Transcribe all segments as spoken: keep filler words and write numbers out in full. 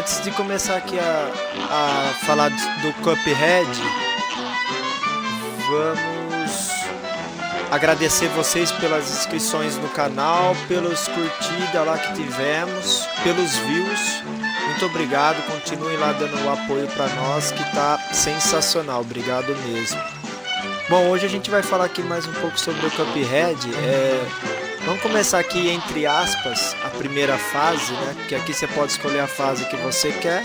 antes de começar aqui a, a falar do Cuphead, vamos agradecer vocês pelas inscrições no canal, pelos curtidas lá que tivemos, pelos views. Muito obrigado, continuem lá dando o apoio para nós, que tá sensacional, obrigado mesmo. Bom, hoje a gente vai falar aqui mais um pouco sobre o Cuphead. É, vamos começar aqui entre aspas a primeira fase, né? Que aqui você pode escolher a fase que você quer.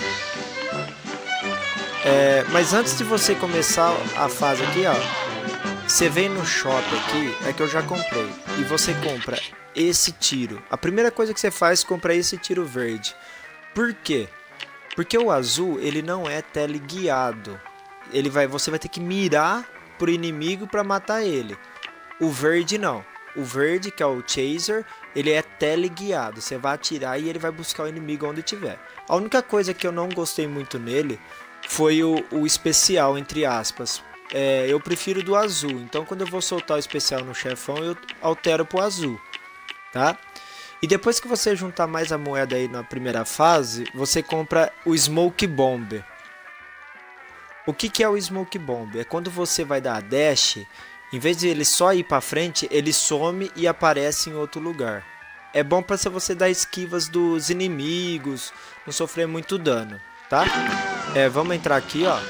É, mas antes de você começar a fase aqui, ó, você vem no shop aqui, é que eu já comprei, e você compra esse tiro. A primeira coisa que você faz é comprar esse tiro verde. Por quê? Porque o azul, ele não é teleguiado. Ele vai, você vai ter que mirar pro inimigo para matar ele. O verde não. O verde, que é o Chaser, ele é teleguiado. Você vai atirar e ele vai buscar o inimigo onde tiver. A única coisa que eu não gostei muito nele foi o, o especial, entre aspas. É, eu prefiro do azul. Então quando eu vou soltar o especial no chefão, eu altero pro azul, tá? E depois que você juntar mais a moeda aí na primeira fase, você compra o Smoke Bomb. O que que é o Smoke Bomb? É quando você vai dar a dash, em vez de ele só ir para frente, ele some e aparece em outro lugar. É bom para você dar esquivas dos inimigos, não sofrer muito dano, tá? É, vamos entrar aqui, ó.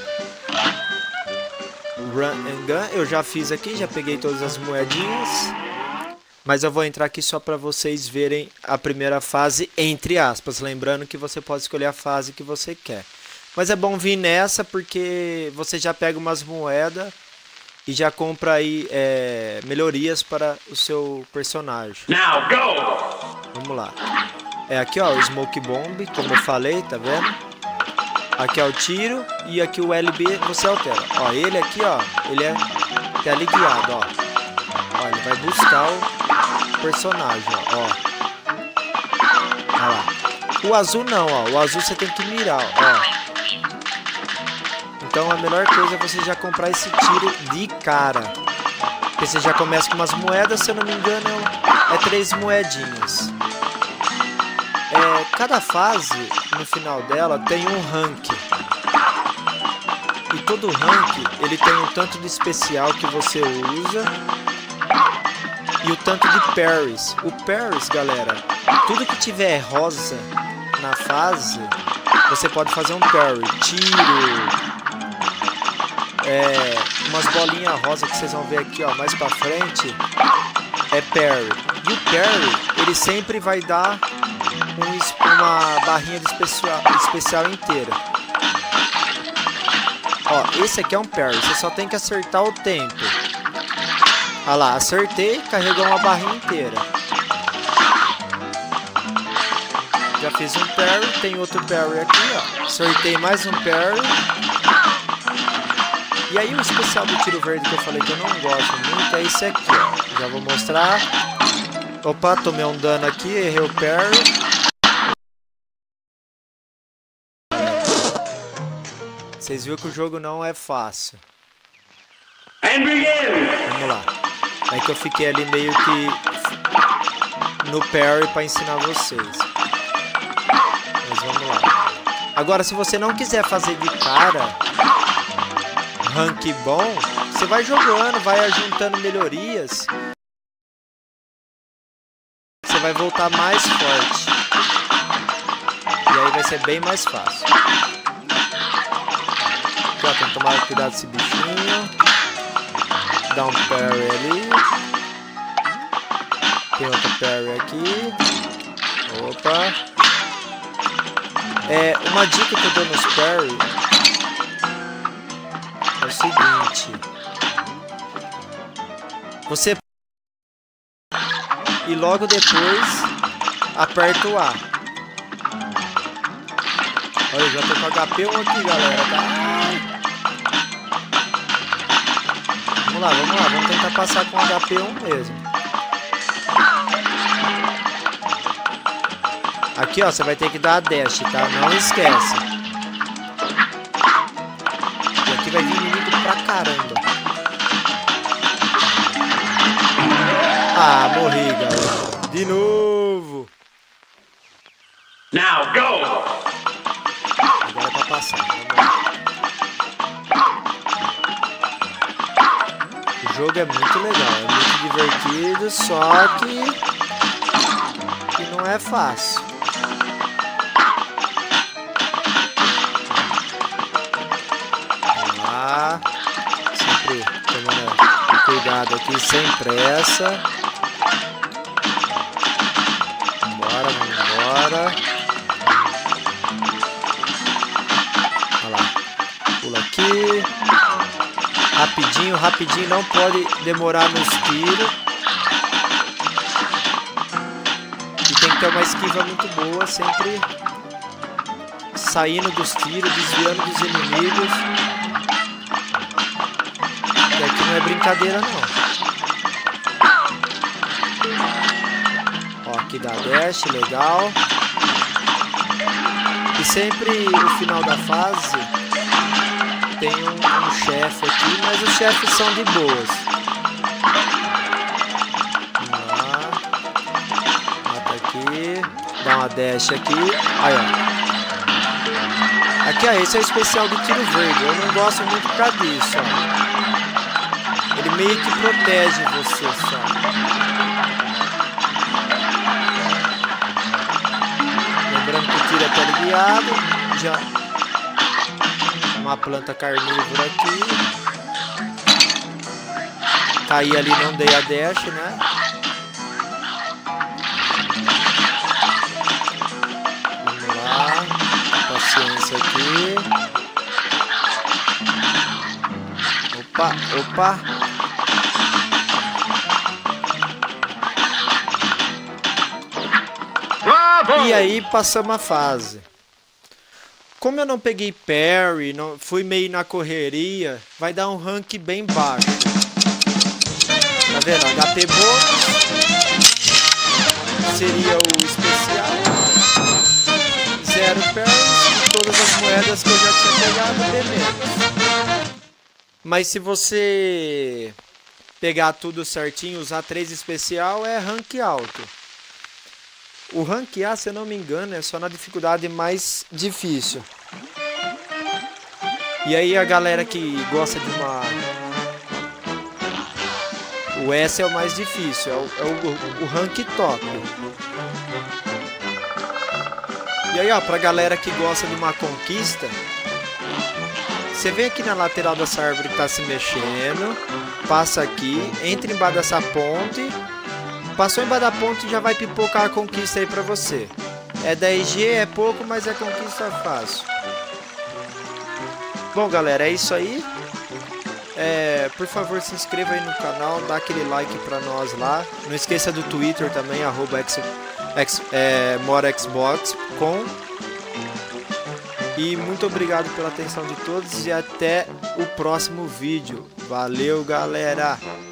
Run and Gun, eu já fiz aqui, já peguei todas as moedinhas. Mas eu vou entrar aqui só para vocês verem a primeira fase, entre aspas. Lembrando que você pode escolher a fase que você quer. Mas é bom vir nessa porque você já pega umas moedas e já compra aí é, melhorias para o seu personagem. Now go! Vamos lá. É aqui, ó, o Smoke Bomb, como eu falei, tá vendo? Aqui é o tiro e aqui o L B você altera. Ó, ele aqui, ó, ele é teleguiado, ó. Ó, ele vai buscar o personagem, ó. Olha lá. O azul não, ó. O azul você tem que mirar, ó. Então a melhor coisa é você já comprar esse tiro de cara. Porque você já começa com umas moedas, se eu não me engano, é três moedinhas. É, cada fase, no final dela, tem um rank. E todo rank, ele tem um tanto de especial que você usa e o tanto de parries. O parries, galera, tudo que tiver rosa na fase, você pode fazer um parry. Tiro, é, umas bolinhas rosa que vocês vão ver aqui, ó, mais pra frente, é parry. E o parry, ele sempre vai dar um, uma barrinha de especial, especial inteira. Ó, esse aqui é um parry, você só tem que acertar o tempo. Olha lá, acertei, carregou uma barrinha inteira. Já fiz um parry, tem outro parry aqui, ó. Acertei mais um parry. E aí o especial do tiro verde que eu falei que eu não gosto muito é esse aqui, ó. Já vou mostrar. Opa, tomei um dano aqui, errei o parry. Vocês viram que o jogo não é fácil. Vamos lá. É que eu fiquei ali meio que no parry para ensinar vocês. Mas vamos lá. Agora, se você não quiser fazer de cara rank bom, você vai jogando, vai ajuntando melhorias. Você vai voltar mais forte. E aí vai ser bem mais fácil. Aqui, ó, tem que tomar cuidado desse bichinho. Dá um parry ali. Tem outro parry aqui. Opa. É, uma dica que eu dou nos parry é o seguinte. Você e logo depois aperta o A. Olha, eu já tô com H P um aqui, galera. Tá? Vamos lá, vamos lá. Vamos tentar passar com H P um mesmo. Aqui, ó, você vai ter que dar a dash, tá? Não esquece. E aqui vai vir inimigo pra caramba. Ah, morri, galera. De novo. Now go! jogo é muito legal, é muito divertido, só que, que não é fácil. Vamos lá, sempre tomando cuidado aqui, sem pressa. Vambora, vambora. Olha lá, pula aqui. Rapidinho, rapidinho, não pode demorar nos tiros. E tem que ter uma esquiva muito boa, sempre saindo dos tiros, desviando dos inimigos. E aqui não é brincadeira não. Ó, aqui dá dash, legal. E sempre no final da fase tem um, um chefe aqui, mas os chefes são de boas. Vamos lá. Mata aqui. Dá uma dash aqui. Aí, ó. Aqui, ó, esse é o especial do tiro verde. Eu não gosto muito por causa disso, ó. Ele meio que protege você, só. Lembrando que o tiro é teleguiado. Já... Uma planta carnívora aqui. Caí ali, não dei a dash, né? Vamos lá. Paciência aqui. Opa, opa. E aí passamos a fase. Como eu não peguei parry, não, fui meio na correria, vai dar um rank bem baixo. Tá vendo? H P bônus seria o especial. Zero parry e todas as moedas que eu já tinha pegado, bem menos. Mas se você pegar tudo certinho, usar três especial, é rank alto. O rank A, se eu não me engano, é só na dificuldade mais difícil. E aí a galera que gosta de uma... O S é o mais difícil, é o, é o, o rank top. E aí, ó, pra galera que gosta de uma conquista, você vem aqui na lateral dessa árvore que tá se mexendo, passa aqui, entra embaixo dessa ponte... Passou embaixo da ponte e já vai pipocar a conquista aí pra você. É dez G, é pouco, mas é conquista fácil. Bom, galera, é isso aí. É, por favor, se inscreva aí no canal, dá aquele like pra nós lá. Não esqueça do Twitter também, arroba ex, ex, é, morexbox com. E muito obrigado pela atenção de todos e até o próximo vídeo. Valeu, galera!